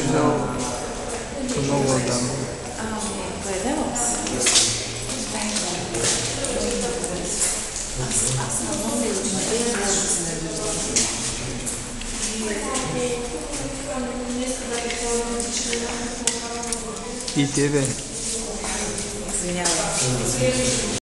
много отдавна. Гледала си? Аз съм много И тебе. Извинявай.